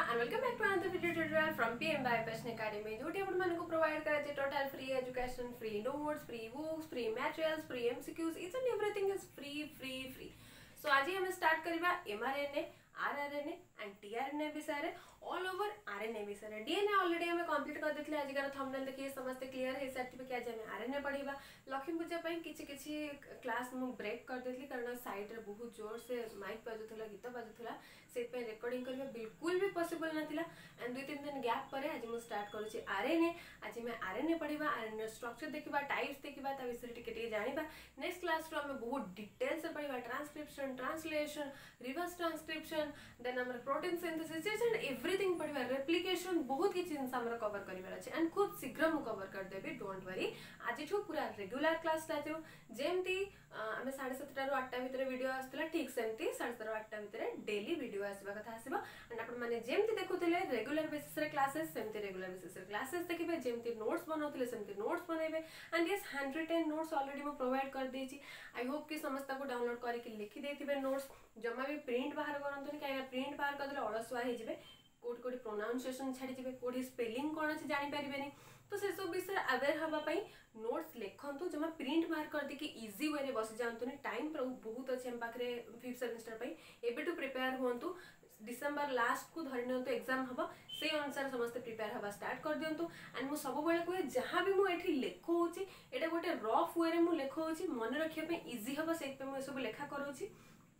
and welcome back to another video tutorial from PM by Passion Academy जोटी आपण मानको provide करा जे total free education, free notes, free books, free materials, free MCQs, each and everything is free. So आज हम start करबा mRNA, rRNA and tRNA विषय all over RNA विषय DNA already हमें कंप्लीट कर देथिले आज कर थंबनेल देखि समस्त क्लियर हे साथि कि आज हम आरएनए पढिबा लक्ष्मी पूजा पई किछि क्लास मु ब्रेक कर देथली कारण साइड रे बहुत जोर से माइक बजुथला गीत बजुथला से पे रिकॉर्डिंग करबा बिल्कुल भी पॉसिबल नथिला एंड 2-3 दिन गैप परे आज मु स्टार्ट करूची आरएनए आज मैं आरएनए पढिबा आरएनए स्ट्रक्चर देखिबा टाइप्स देखिबा ता विषय टिके जानिबा नेक्स्ट क्लास रो हमें बहुत डिटेल से पढिबा transcription translation reverse transcription then हमर प्रोटीन सिंथेसिस एंड एवरीथिंग पढिबा रेप्लिकेशन बहुत की चीज हमर कवर करिबार अछि एंड खूब शीघ्र मु कवर कर देबी डोंट वरी आज जो पूरा रेगुलर क्लास लाजो जेमती हमें 7:30 रु 8टा भीतर वीडियो आस्तला ठीक सेमती 7:30 रु 8टा भीतर डेली वीडियो आसीबा कथा आसीबा एंड आपण माने जेमती देखुतले रेगुलर बेसिस रे क्लासेस सेमती रेगुलर बेसिस रे क्लासेस देखिबे जेमती नोट्स बनाउतले सेमती नोट्स बनाइबे and yes handwritten notes already मैं प्रोवाइड कर देछि आई होप कि समस्त को डाउनलोड करके लिखि देथिबे नोट्स जमा भी प्रिंट बाहर करंतुनी काहे प्रिंट बाहर करले अलसुआ हे जिवे कोड कोड प्रोनाउंसिएशन छाडी जिवे कोड स्पेलिंग कोन अछि जानि परिबेनी तो से सब विषय अवेयर हवा पई नोट्स लेखंतु जमा प्रिंट बाहर कर दे कि इजी वे रे बस जानतुनी टाइम बहुत अछि हम पाखरे 5th सेमेस्टर पई एबे टू प्रिपेयर होंतु डिसेंबर लास्ट को धरि नंतु एग्जाम हबो से अनुसार समस्त प्रिपेयर हवा स्टार्ट कर दियंतु एंड मु सब बेले को जहां भी मु एठी लेखो होची एटा गोटे रफ वे रे मु लेखो होची मन रखिया पे इजी हबो से पे मु सब लेखा करोची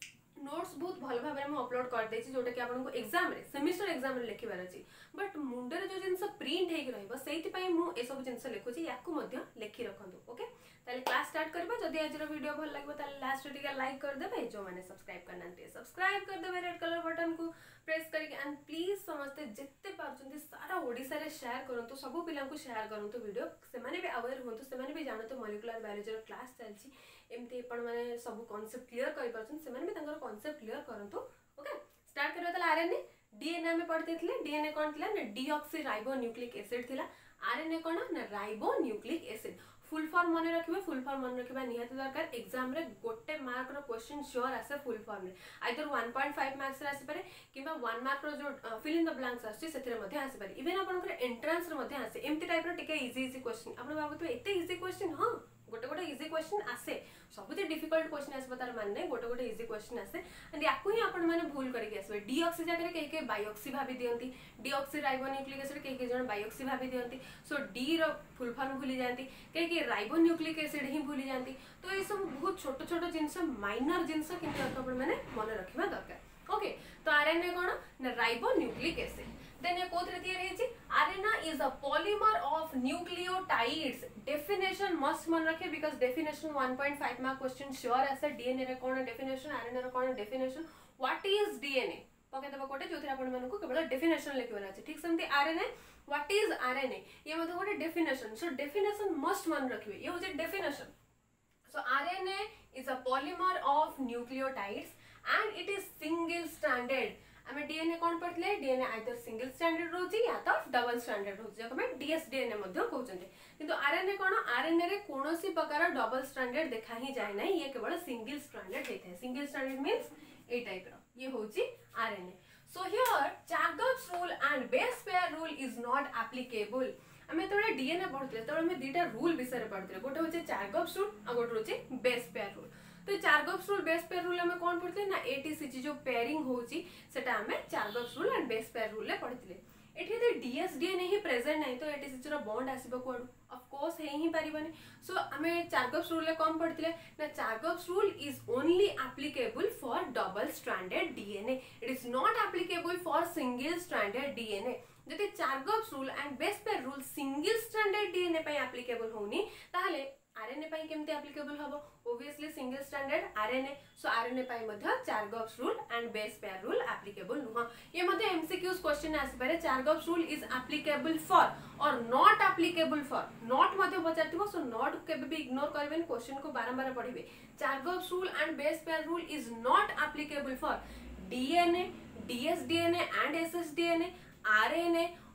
नोट्स बहुत भल भाव में अपलोड कर देछि जोटा कि आपन को एग्जाम रे सेमेस्टर एग्जाम रे लिखिबार अछि बट मुंडे रे जो जिंस प्रिंट हेक रहइबो सेति पई मु ए सब जिंस लिखुछि याकू मध्ये लिखि रखंतु ओके ताले क्लास स्टार्ट करबा जदी आज रो वीडियो भल लागबो ताले लास्ट टिका लाइक कर देबे जो माने सब्सक्राइब करनांते सब्सक्राइब कर देबे रेड कलर बटन को प्रेस करके एंड प्लीज समस्त जत्ते पारचंती सारा ओडिसा रे शेयर करंतु सब पिला को शेयर करंतु वीडियो से माने भी अवेयर होंतु से माने भी जानतो मॉलिक्यूलर बायोलॉजी रो क्लास चलछि एमती आपण माने सब कांसेप्ट क्लियर करि परछन से माने भी तंगर कांसेप्ट क्लियर करंतु ओके स्टार्ट करबा ताले आरएनए डीएनए में पढ़ते थिले डीएनए कोन थिला ना डीऑक्सीराइबोन्यूक्लिक एसिड थिला आरएनए कोन ना राइबोन्यूक्लिक एसिड फुल फॉर्म मन रखिबे फुल फॉर्म मन रखिबा निहात दरकार एग्जाम रे गोटे मार्क रो क्वेश्चन श्योर आसे फुल फॉर्म रे आइदर 1.5 मार्क्स रे आसी पारे किबा 1 मार्क रो जो फिल इन द ब्लैंक्स आसी सेथिरे मध्ये आसी पारे इवन आपन को एंट्रेंस रे मध्ये आसे एम्ति टाइप रो टिके इजी क्वेश्चन आपन बाबू तो एते इजी क्वेश्चन हां गोटे इजी क्वेश्चन आसे सबुते डिफिकल्ट क्वेश्चन आसबा तार माने गोटे इजी क्वेश्चन आसे एंड याकू ही आपण माने भूल करके आसबे डीऑक्सी जगह के के बायोक्सी भाबी दियंती डीऑक्सीराइबोन्यूक्लिक एसिड के जण बायोक्सी भाबी दियंती सो डी रो फुल फॉर्म भूली जानती के राइबोन्यूक्लिक एसिड ही भूली जानती तो ये सब बहुत छोट छोट जिंस माइनर जिंस किंतु आपण माने मन रखिबा दरकार ओके तो आरएनए कोन ना राइबोन्यूक्लिक एसिड देन ये कोथरे तैयार हेछि RNA is a polymer of nucleotides definition must मन रखे because definition 1.5 mark question sure आसे डीएनए रे कोन डेफिनेशन आरएनए रे कोन डेफिनेशन व्हाट इज डीएनए पके देबा कोटे जोथि आपण मानको केवल डेफिनेशन लिखबार अछि ठीक समति आरएनए व्हाट इज आरएनए ये मतलब कोटे डेफिनेशन सो डेफिनेशन मस्ट मन रखिबे ये होजे definition so RNA is a polymer of nucleotides and it is single stranded हमें डीएनए कोन पढ़ले डीएनए आइदर सिंगल स्ट्रैंडेड रोची या तो डबल स्ट्रैंडेड रोची जको में डीएसडीएनए मध्ये कहउचंते किंतु आरएनए कोन आरएनए रे कोनोसी प्रकार डबल स्ट्रैंडेड देखा ही जाय नै ये केवल सिंगल स्ट्रैंडेड हेते सिंगल स्ट्रैंडेड मींस ए टाइप रो ये होची RNA so here Chargaff's rule and base pair rule is not applicable हमें तोरे डीएनए पढ़ते तो हमें दुटा रूल विषय रे पढ़ते गोटे होचे चार्गप्स रूल आ गोटे होचे बेस पेयर रूल तो Chargaff's rule base pair rule हमें कोन पढ़ते ना एटीसीजी जो पेयरिंग होची सेटा हमें Chargaff's rule and base pair rule ले पढ़थिले एठी तो डीएसडीएनए ही प्रेजेंट नै तो एटीसीजी रो बॉन्ड आसीबो कोड ऑफ कोर्स हे ही परिबनी सो हमें चार्गप्स रूल ले कम पढ़थिले ना Chargaff's rule is only applicable for double stranded DNA it is not applicable for single stranded DNA जति Chargaff's rule and base pair rule single stranded DNA पे एप्लीकेबल होनी ताहले आरएनए पाई केमते एप्लीकेबल हबो obviously single stranded RNA so RNA पाई मध्ये Chargaff's rule and base pair rule applicable नुह ये मध्ये एमसीक्यूज क्वेश्चन आसी पारे Chargaff's rule is applicable for और नॉट एप्लीकेबल फॉर नॉट मध्ये पचारतिबो सो नॉट केबे भी इग्नोर करबेन क्वेश्चन को बारंबार पढिबे Chargaff's rule and base pair rule is not applicable for DNA dsDNA and ssDNA RNA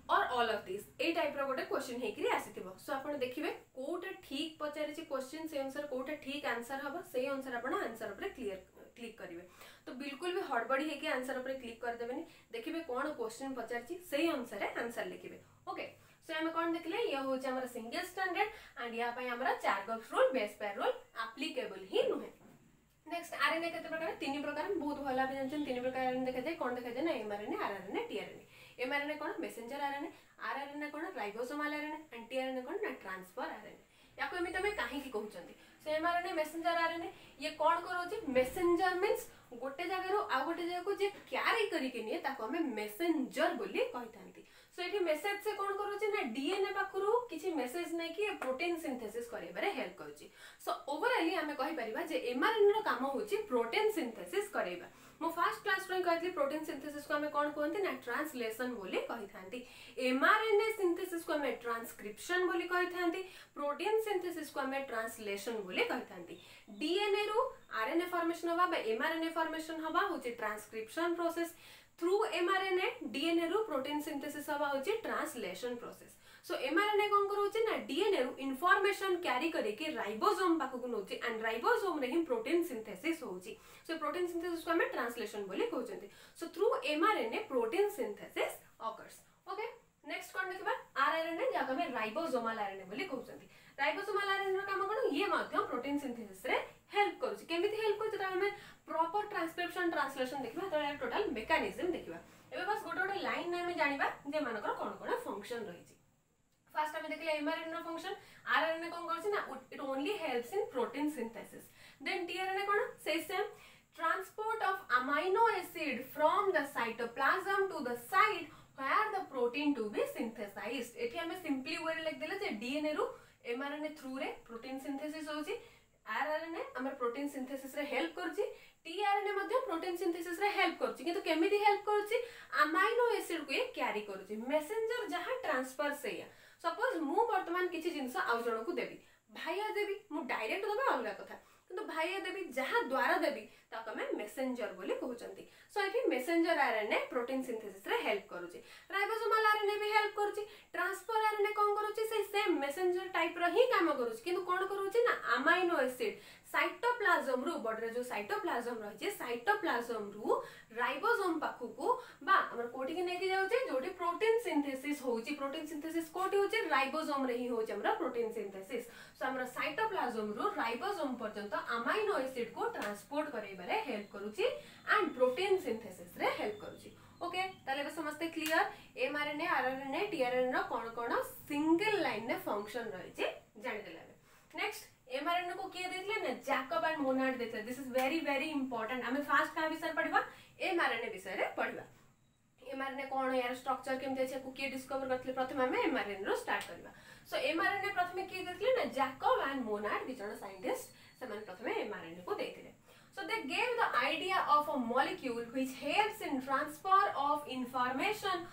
और ऑल ऑफ दिस ए टाइप रो गोटे क्वेश्चन हेकरी आसीथिबो सो आपण देखिबे कोटा ठीक पचारे छि क्वेश्चन से अनुसार कोटा ठीक आंसर हबो से अनुसार आपण आंसर ऊपर क्लिक करिवे तो बिल्कुल भी हड़बड़ी हेकि आंसर ऊपर क्लिक कर देबेनी देखिबे कोन क्वेश्चन पचार छि से अनुसार आंसर लिखिबे ओके सो हम कोन देखले ये हो छि हमर सिंगल स्टैंडर्ड एंड या पय हमर Chargaff's rule base pair rule applicable ही नुहे नेक्स्ट आरएनए केते प्रकार तीन प्रकार बहुत भला भी जानछन तीन प्रकार आरएनए देखा जाय कोन देखा जाय ना एमआरएनए आरआरएनए टीआरएनए एमआरएनए कोन मेसेंजर आरएनए आरआरएनए कोन राइबोसोमल आरएनए एंड टीआरएनए कोन ना ट्रांसफर आरएनए याको एमित में काहे की कहउचंती सो एमआरएनए मेसेंजर आरएनए ये कोन करोची मेसेंजर मींस गोटे जगह रो आ गोटे जगह को जे क्यारी करी के निए ताको हमें मेसेंजर बोली कहिथांती सो एठी मेसेज से कोन करोची ना डीएनए पाखरु किछि मेसेज नै कि प्रोटीन सिंथेसिस करेबारे हेल्प करूची सो ओवरऑली हमें कहि परिबा जे एमआरएनए रो काम होची प्रोटीन सिंथेसिस करेबा मो फर्स्ट क्लास रो कहथि प्रोटीन सिंथेसिस को हमें कोन कहंती ना ट्रांसलेशन बोली कहिथांती एमआरएनए सिंथेसिस को हमें ट्रांसक्रिप्शन बोली कहिथांती प्रोटीन सिंथेसिस को हमें ट्रांसलेशन बोली कहिथांती डीएनए रो आरएनए फॉर्मेशन हवा बा एमआरएनए फॉर्मेशन हवा होची transcription process through mRNA DNA रो प्रोटीन सिंथेसिस हवा होची ट्रांसलेशन प्रोसेस सो एमआरएनए कोन करूची ना डीएनए रो इन्फॉर्मेशन कैरी करे के राइबोसोम पाखु नोची एंड राइबोसोम रे ही प्रोटीन सिंथेसिस होची सो प्रोटीन सिंथेसिस को हमें ट्रांसलेशन बोली कहउचंती so through mRNA protein synthesis occurs okay next कोन देखबा आरआरएनए जाका में राइबोसोमल आरएनए बोली कहउचंती राइबोसोमल आरएनए रो काम कोन ये माध्यम प्रोटीन सिंथेसिस रे हेल्प करूची केमिति हेल्प करूची त हमें प्रॉपर ट्रांसक्रिप्शन ट्रांसलेशन देखबा त टोटल मेकानिज्म देखबा एबे बस गोटे गोटे लाइन में हमें जानिबा जे मानकर कोन कोन फंक्शन रहिची फर्स्ट हमें देखले एमआरएनए फंक्शन आरआरएनए कोन करछि ना it only helps in protein synthesis then tRNA कोन same transport of amino acid from the cytoplasm to the site where the protein to be synthesized एठी हमें सिंपली वर्ड लिख देले जे डीएनए रो एमआरएनए थ्रू रे प्रोटीन सिंथेसिस होछि rRNA हमर प्रोटीन सिंथेसिस रे हेल्प करछि टीआरएनए मध्ये प्रोटीन सिंथेसिस रे हेल्प करछि किंतु केमिति हेल्प करछि अमाइनो एसिड को ये कैरी करछि मैसेंजर जहां ट्रांसफर सेया सपोज मु वर्तमान किछि जिंस आउ जण को देबी भाइया देबी मु डायरेक्ट देबे अलगा कथा किंतु भाइया देबी जहां द्वारा देबी ताको हमें मैसेंजर बोली कहउचंती सो एठी मैसेंजर आरएनए प्रोटीन सिंथेसिस रे हेल्प करूछि राइबोसोमल आरएनए भी हेल्प करूछि ट्रांसफर आरएनए कोन करूछि से सेम मैसेंजर टाइप रो ही काम करूछि किंतु कोन करूछि ना अमाइनो एसिड साइटोप्लाज्म रू बॉडी जो साइटोप्लाज्म रही छे साइटोप्लाज्म रू राइबोसोम पाखु को बा हमर कोठी के नेकी जाउ छे जोटी प्रोटीन सिंथेसिस होउची प्रोटीन सिंथेसिस कोठी होचे राइबोसोम रे ही होचे हमर प्रोटीन सिंथेसिस सो हमर साइटोप्लाज्म रू राइबोसोम पर्यंत अमाइनो एसिड को ट्रांसपोर्ट करैबारे हेल्प करूची एंड प्रोटीन सिंथेसिस रे हेल्प करूची ओके ताले समझते क्लियर एमआरएनए आरआरएनए टीआरएनए रो कोन कोन सिंगल लाइन ने फंक्शन रही छे जानि देले नेक्स्ट एमआरएनए को किए देथिले ना जैकब एंड मोनार्ड देथिले दिस इज वेरी इंपोर्टेंट हमें फास्ट का विषय पढ़िबा एमआरएनए विषय रे पढ़िबा एमआरएनए कोन यार स्ट्रक्चर केमते अछि को किए डिस्कवर करथिले प्रथम हमें एमआरएनए रो स्टार्ट करबा सो एमआरएनए प्रथम किए देथिले ना जैकब एंड मोनार्ड दि जण साइंटिस्ट समान प्रथम एमआरएनए को देथिले so they gave the idea of a molecule which helps in transfer of information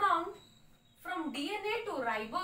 from DNA to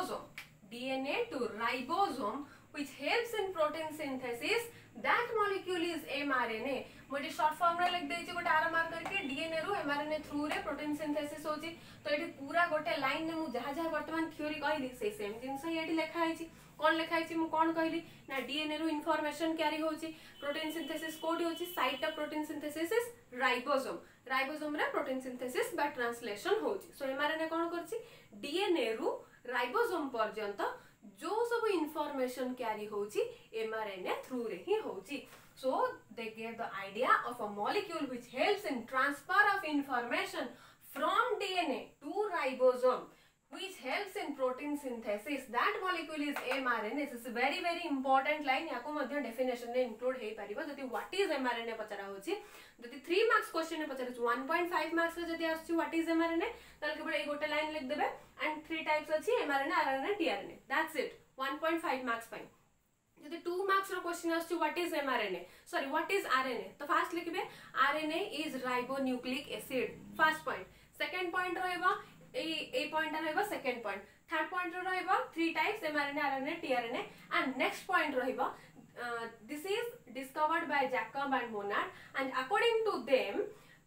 ribosome which helps in protein synthesis that molecule is mRNA मोटे short form रे लिख देछि गोटे R मार करके DNA रो mRNA through रे protein synthesis होछि तो एठी पूरा गोटे लाइन ने मु जहा जहा वर्तमान थ्योरी कहली से सेम जिंस एठी लिखा आइछि कोन लिखा आइछि मु कोन कहली ना डीएनए रो इन्फॉर्मेशन कैरी होछि प्रोटीन सिंथेसिस कोड होछि site of protein synthesis is ribosome रे प्रोटीन सिंथेसिस बा ट्रांसलेशन होछि सो एमआरएनए कोन करछि डीएनए रो राइबोसोम पर्यंत जो सब इन्फॉर्मेशन कैरी होछि एमआरएनए थ्रू रे ही होछि so they gave the idea of a molecule which helps in transfer of information from DNA to ribosome which helps in protein synthesis that molecule is mRNA this is a very important line याको मध्य definition ने include हे परिबो जति what is mRNA पचरा होछि जति 3 marks question ने पचरा 1.5 marks रे जति आछि what is mRNA तल केवल ए गोटे लाइन लिख देबे and 3 टाइप्स अछि mRNA RNA tRNA that's it 1.5 marks पाई जदि 2 मार्क्स रो क्वेश्चन आछि what is mRNA sorry what is RNA तो फर्स्ट लिखबे RNA is ribonucleic acid first point second point रहबा ए पॉइंट रहबा सेकंड पॉइंट थर्ड पॉइंट रहबा 3 types mRNA RNA tRNA and next point रहबा this is discovered by Jacob and Monod and according to them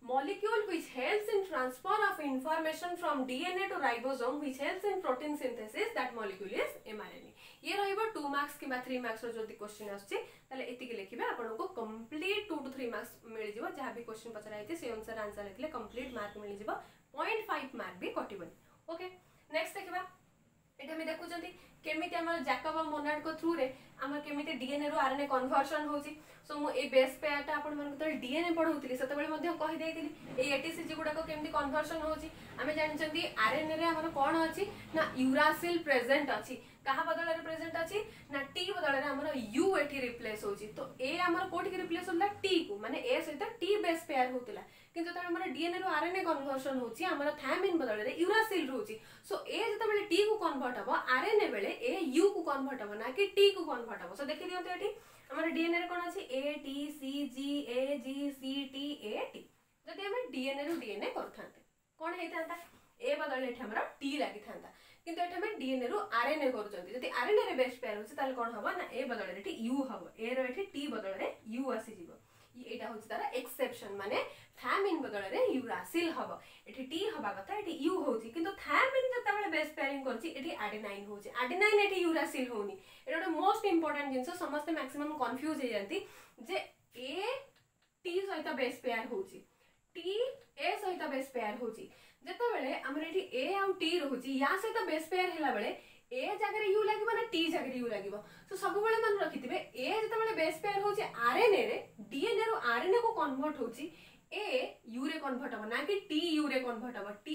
molecule which helps in transfer of information from DNA to ribosome which helps in protein synthesis, that molecule is mRNA. ये रहिबो 2 marks किबा 3 marks रो जदी question आछी ताले एतिके लिखिबे आपनको complete 2 to 3 marks मिल जिवो जहां भी क्वेश्चन पचरा आइते से अनुसार आंसर लिखले कंप्लीट मार्क मिल जिवो 0.5 मार्क भी कटिबनी. ओके नेक्स्ट देखिबा एटा मी देखुचंती केमिति हमर जैकब और मोनार्ड को थ्रू रे हमर केमिति डीएनए रो आरएनए कन्वर्जन होची. सो मु ए बेस पेयर ता आपण मन तो डीएनए पढौतली सेते बेले मध्ये कहि देइतिली ए एटीसीजी गुडा को केमिति कन्वर्जन होची. आमे जानिचंती आरएनए रे हमर कोन अछि ना यूरासिल प्रेजेंट अछि. कहा बदल रे प्रेजेंट अछि ना टी बदल रे हमर यू एठी रिप्लेस होची. तो ए हमर कोठी के रिप्लेस होला टी को माने ए सहित टी बेस पेयर होतिला किंतु तळे हमर डीएनए रो आरएनए कन्वर्जन होची हमर थायमिन बदल रे यूरासिल होची. सो ए जते बेले टी को कन्वर्ट हबो आरएनए बेले ए यू को कन्वर्ट हबो ना कि टी को कन्वर्ट हबो. सो देखि दियंत एठी हमर डीएनए रे कोन अछि A T C G A G C T A T. जदि हम डीएनए रो डीएनए करथांते कोन हेतांता ए बदल एठी हमर टी लागि थांता किंतु एठी हम डीएनए रो आरएनए करूचंती. जदि आरएनए रे बेस पेयर होछि ताले कोन हबो ना ए बदल रे एठी यू हबो ए रो एठी टी बदल रे यू आसी जिवो. एटा होछि तारा एक्सेप्शन माने थायमिन बदल रे यूरासिल हबो. एठी टी हबा कथा एठी यू होछि किंतु थायमिन जते बेले बेस पेयरिंग करछि एठी एडेनाइन होछि. एडेनाइन एठी यूरासिल होनी. एटा मोस्ट इंपोर्टेंट जिंस समस्त मैक्सिमम कंफ्यूज हे जानती जे ए टी सहित बेस पेयर होछि टी ए सहित बेस पेयर होछि. जते बेले हमर एठी ए आ टी रहउछि या सहित बेस पेयर हैला बेले ए जगह यू लागिबो ना टी जगह यू लागिबो. सो सब बेले मन रखिथिबे ए जते बेले बेस पेयर होछि आरएनए रे डीएनए रो आरएनए को कन्वर्ट होछि ए यू रे कन्वर्ट हो ना कि टी यू रे कन्वर्ट हो. टी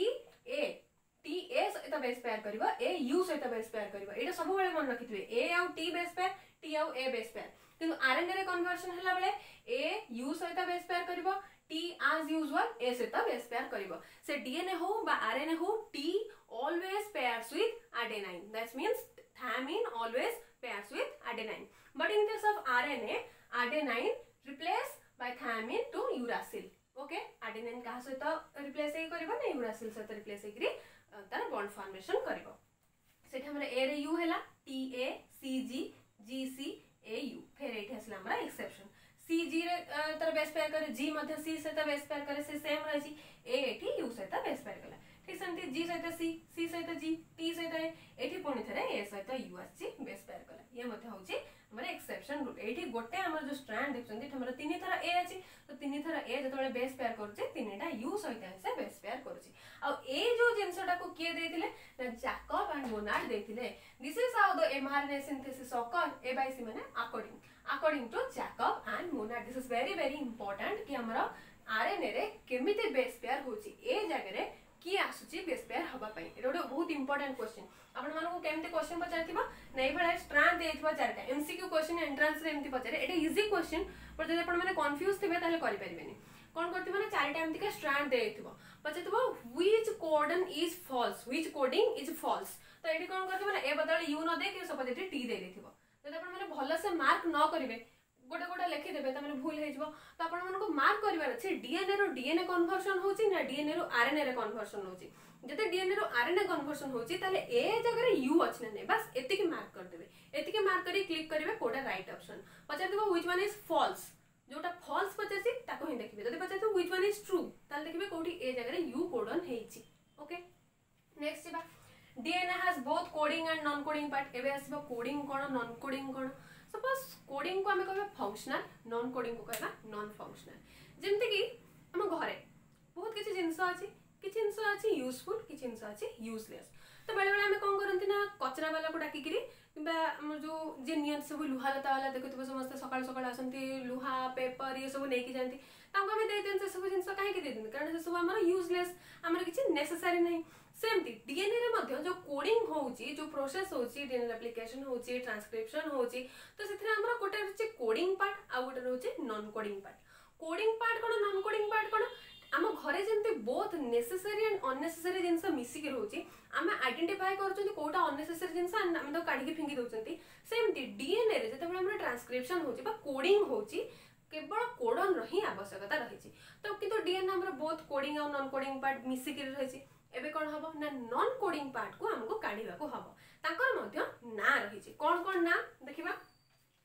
ए सहित बेस पेयर करबो ए यू सहित बेस पेयर करबो. एटा सब बेले मन रखिथिबे ए आ टी बेस पेयर टी आ ए बेस पेयर किंतु आरएनए रे कन्वर्जन हैला बेले ए यू सहित बेस पेयर करबो टी as usual ए सहित बेस पेयर करिवो. से डीएनए हो बा आरएनए हो T always pairs with adenine. That means thymine always pairs with adenine. But in case of RNA, adenine replaced by thymine to uracil. Okay, adenine कहा सहित replace हे करिवो ना uracil सहित replace हे करी तार bond formation करिवो. सेठ हमरे ए रे u हैला T A C ji ji C A you. फिर एठी असला हमरा एक्सेप्शन सी जी रे तर बेस पेयर करे जी मध्ये सी सहित बेस पेयर करे से सेम रही ए एठी यू सहित बेस पेयर कला. ठीक सेमती जी सहित सी सहित जी टी सहित एठी पुणी थरे ए सहित यू आछि बेस पेयर कला. ये मध्ये होछि हमरे एक्सेप्शन रूट. एठी गोटे हमर जो स्ट्रैंड देखछन एठी हमर तीन थरा ए अछि तो तीन थरा ए जतबेले बेस पेयर करछे तीनटा यू सहित से बेस पेयर करछि. आ ए जो जिंसटा को किए देथिले ना जैकब एंड मोनार्ड देथिले. This is how the mRNA synthesis occur. A by C माने according to Jacob and Monod. This is very important कि हमरा आरएनए रे केमिति बेस पेयर होछि ए जगह रे की आसुछि बेस पेयर हबा पई. एटा बहुत इंपोर्टेंट क्वेश्चन. आपण मानको को केमिति क्वेश्चन पचारथिबा नै भला स्ट्रैंड देथिबा चारटा एमसीक्यू क्वेश्चन एंट्रेंस रे एमति पचारे. एटा इजी क्वेश्चन पर जदि आपण माने कंफ्यूज थिबे ताले करि परिबेनी. कोन करथिबा ना चारटा एमति के स्ट्रैंड देथिबो पचाथिबो which codon is false which coding is false. तो एठी कोन करथिबा ना ए बदल यू न दे के सपोज एठी टी दे देथिबो. जदि आपण माने भलो से मार्क न करिवे गोटे गोटे लिखि देबे त माने भूल हे जबो. तो आपण माने को मार्क करिवार अछि डीएनए रो डीएनए कन्वर्जन होछि ना डीएनए रो आरएनए रे कन्वर्जन होछि. जते डीएनए रो आरएनए कन्वर्जन होछि ताले ए जगह रे यू अछि ना नै बस एतिके मार्क कर देबे. एतिके मार्क करी क्लिक करिवे कोडा राइट ऑप्शन पचार देबो व्हिच वन इज फॉल्स. जोटा फॉल्स पचासी ताको ही देखिबे. जदि पचातो व्हिच वन इज ट्रू ताले देखिबे कोठी ए जगह रे यू कोडन हेछि. ओके नेक्स्ट बा DNA has both coding and non coding part. एबे आसीबो कोडिंग कोन नॉन कोडिंग कोन. सपोज कोडिंग को हमें कहबे फंक्शनल नॉन कोडिंग को कहबा नॉन फंक्शनल. जेमते कि हम घरे बहुत किछि जिंस अछि किछि जिंस अछि यूजफुल किछि जिंस अछि यूजलेस. तो बेले बेले हमें कोन करंती ना कचरा वाला को डाकी करी किबा हम जो जे नियन सब लुहा लता वाला देखुतबे समस्त सकाळ सकाळ आसंती लुहा पेपर ये सब नै कि जानती तांको हमें दे देन से सब जिंस काहे कि दे देन कारण से सब हमर यूजलेस हमर किछि नेसेसरी नै. सेमती डीएनए रे मध्ये जो कोडिंग होउची जो प्रोसेस होउची डीएनए एप्लीकेशन होउची ट्रांसक्रिप्शन होउची तो सेथरे हमरा कोटे होची कोडिंग पार्ट आ गोटे होची non coding part. Coding part कोन नॉन कोडिंग पार्ट कोन आम घरे जेमते both necessary and unnecessary genes मिसी के रहउची आमे आइडेंटिफाई करछंती कोटा अननेसेसरी जिंस आमे तो काढी के फिंगी दोछंती. सेमती डीएनए रे जते बेले हमरा ट्रांसक्रिप्शन होची बा कोडिंग होची केवल कोडन रही आवश्यकता रहिची. तो किंतु डीएनए हमरा बोथ कोडिंग और नॉन कोडिंग पार्ट मिसी के रहिची. एबे कोन हबो ना नॉन कोडिंग पार्ट को हमको काढीबा को हबो. ताकर मध्ये ना रहिची कोन कोन ना देखिबा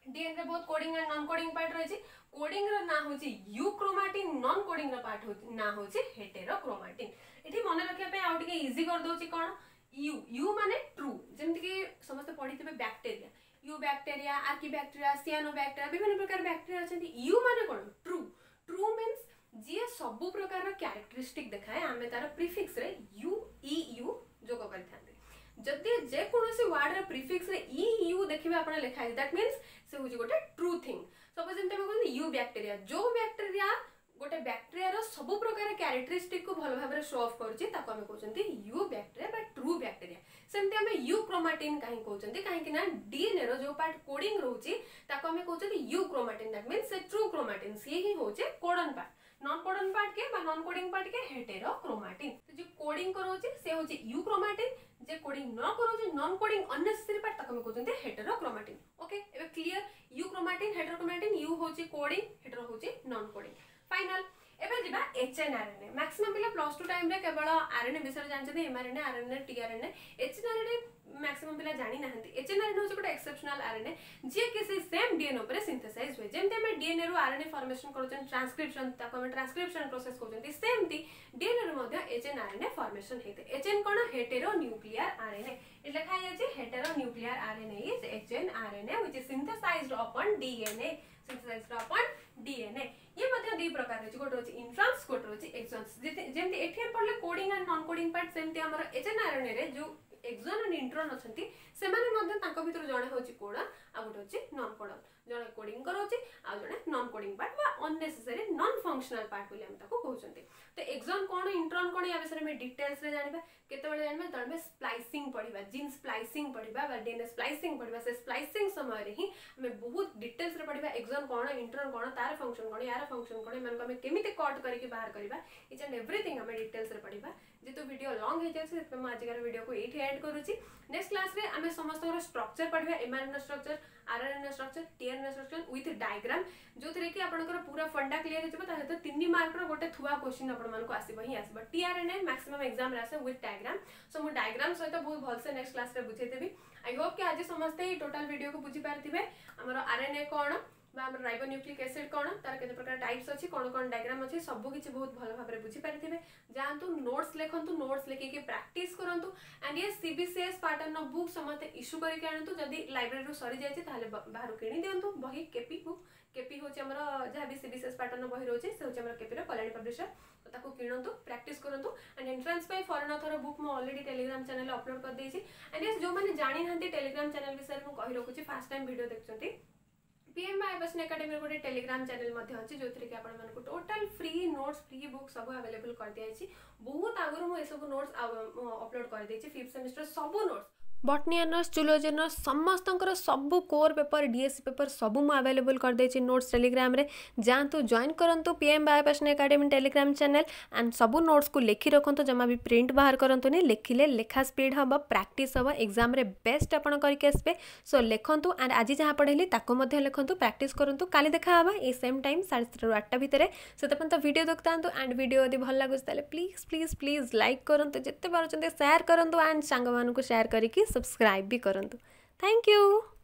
डीएनए रे बहुत coding and non coding part रही कोडिंग रो ना होची यूक्रोमाटिन नॉन कोडिंग रो पार्ट होची ना होची हेटेरोक्रोमाटिन एठी मन रखिया पे आउ टिके इजी कर दोची कोन यू यू माने ट्रू जेमति कि समस्त पढिथिबे bacteria U bacteria archaebacteria cyanobacteria विभिन्न प्रकार बैक्टीरिया अछंती यू माने कोन ट्रू ट्रू मींस जे सब प्रकार रो कैरेक्टरिस्टिक देखाए आमे तार प्रीफिक्स रे यू ई यू जोग करथांते जदि जे कोनोसी वर्ड रे प्रीफिक्स रे ई यू देखिबे आपण लिखा है दैट मींस से होची गोटे ट्रू थिंग सपोज जेमते हम कहन यू बैक्टीरिया जो बैक्टीरिया गोटे बैक्टीरिया रो सब प्रकार कैरेक्टरिस्टिक को भल भाबरे शो ऑफ करछि ताको हम कहउछंती यू बैक्टीरिया बा ट्रू बैक्टीरिया सेमते हम यू क्रोमाटिन काहे कहउछंती काहे कि ना डीएनए रो जो पार्ट कोडिंग रहउछि ताको हम कहउछंती यू क्रोमाटिन दैट मींस से ट्रू क्रोमाटिन से ही होचे codon part non codon part के बा नॉन कोडिंग पार्ट के हेटेरोक्रोमाटिन तो जो कोडिंग करोछि से होछि यू क्रोमाटिन जे कोडिंग न करोछि नॉन कोडिंग अननेसेसरी पार्ट ताको हम कहउछंती हेटेरोक्रोमाटिन ओके एबे clear euchromatin heterochromatin U होछि कोडिंग हेटेरो होछि नॉन कोडिंग फाइनल एबे जिबा एचएनआरएनए मैक्सिमम पिला प्लस 2 टाइम रे केवल आरएनए विषय जानछथि mRNA RNA tRNA hnRNA maximum पिला जानि नाहंती एचएनआरएनए होछि गोटे एक्सेप्शनल आरएनए जे कि से सेम डीएनए ऊपर सिंथेसाइज होय जेमते हम डीएनए रो आरएनए फॉर्मेशन करछन ट्रांसक्रिप्शन ताको हम ट्रांसक्रिप्शन प्रोसेस करछन सेमती डीएनए रो मध्ये एचएनआरएनए फॉर्मेशन हेते एचएन कोन हेटेरो न्यूक्लियर आरएनए इट लिखा जाय hetero nuclear RNA is hnRNA which is synthesized upon DNA synthesized upon DNA ये मध्ये दुई प्रकार रहछि गोटे रहछि इंट्रॉन्स गोटे रहछि एक्सॉन्स जेमति एठी पडले coding and non coding part सेमति हमर एचएनआरएनए रे जो एक्सॉन एंड इंट्रॉन अछंती से माने मध्ये तांको भितर जणे होछि कोडन आ गोटे होछि नॉन कोडन जणे कोडिंग करोछि आ जणे नॉन कोडिंग पार्ट बा अननेसेसरी नॉन फंक्शनल पार्ट बोली हम ताको कहउछंती तो एक्सॉन कोन इंट्रॉन कोन या विषय में डिटेल्स रे जानिबा केते बेले जानिबा तळमे स्प्लाइसिंग पढिबा जीन स्प्लाइसिंग पढिबा बा डीएनए स्प्लाइसिंग पढिबा से स्प्लाइसिंग समय रे ही हमें बहुत डिटेल्स रे पढिबा एक्सॉन कोन इंट्रॉन कोन तार फंक्शन कोन यार फंक्शन कोन मन को हमें केमिते कट करके बाहर करबा इच एंड एवरीथिंग हमें डिटेल्स रे पढिबा जेतो वीडियो लॉन्ग हे जाय से म आज का वीडियो को एठी ऐड करूची नेक्स्ट क्लास रे हमें समस्त स्ट्रक्चर पढिबा mRNA structure RNA structure tRNA structure with diagram जो थरे कि आपनकर पूरा फंडा क्लियर हेजबा ता हेत 3 मार्क रो गोटे थुआ क्वेश्चन आपन मन को आसीबा ही आसीबा टीआरएनए मैक्सिमम एग्जाम रे आसे विथ डायग्राम सो मु डायग्राम सहित बहुत भल से नेक्स्ट क्लास रे बुझे देबी आई होप कि आज समस्त ही टोटल वीडियो को बुझी पारथिबे हमर आरएनए कोन बा हमर राइबोन्यूक्लिक एसिड कोन तार केते प्रकार टाइप्स अछि कोन कोन डायग्राम अछि सब किछि बहुत भल भाबरे बुझी पारथिबे जानतु नोट्स लेखंतु नोट्स लेके के प्रैक्टिस करंतु एंड ये सीबीसीएस पैटर्न ऑफ बुक समते इशू करि के आनतु जदी लाइब्रेरी रो सरी जाय छै ताले बाहर किनि दियंतु बही केपी बुक केपी होछि हमर जहा भी सीबीसीएस पैटर्न बही रहै से होछि हमर केपी रो कल्याणी पब्लिशर तो ताको किनंतु प्रैक्टिस करंतु एंड एंट्रेंस पे फॉरेन ऑथर बुक म ऑलरेडी टेलीग्राम चैनल अपलोड कर देछि एंड यस जो माने जानि हंती टेलीग्राम चैनल विषय में कहि रखुछि फर्स्ट टाइम वीडियो देखछंती पीएम बाय बसन एकेडमी गोटे टेलीग्राम चैनल मध्ये अछि जोथरे कि आपण मानको total free notes free book सब अवेलेबल कर दिया अछि बहुत आगुर मो ए सब नोट्स अपलोड कर देछि 5th सेमेस्टर सब notes botany honours zoology honours समस्तंकर सबु कोर पेपर डीएससी पेपर सबु मु अवेलेबल कर देछि नोट्स टेलीग्राम रे जानतु जॉइन करंतु PM by Basan academy Telegram channel and सबु नोट्स को लेखि रखंतु जमा भी प्रिंट बाहर करंतु ने लेखिले लेखा स्पीड हबा प्रैक्टिस हबा एग्जाम रे बेस्ट आपण करके आसबे सो लेखंतु एंड आज जहां पढेली ताको मध्ये लेखंतु प्रैक्टिस करंतु काली देखा हबा ए सेम टाइम 7:30 ରୁ 8ଟା भितरे सेतपन तो वीडियो देखतांतु एंड वीडियो यदि भल लागुस ताले प्लीज प्लीज प्लीज लाइक करंतु जत्ते पारचंते शेयर करंतु एंड संग मानको शेयर करिकि सब्सक्राइब भी करंतु थैंक यू।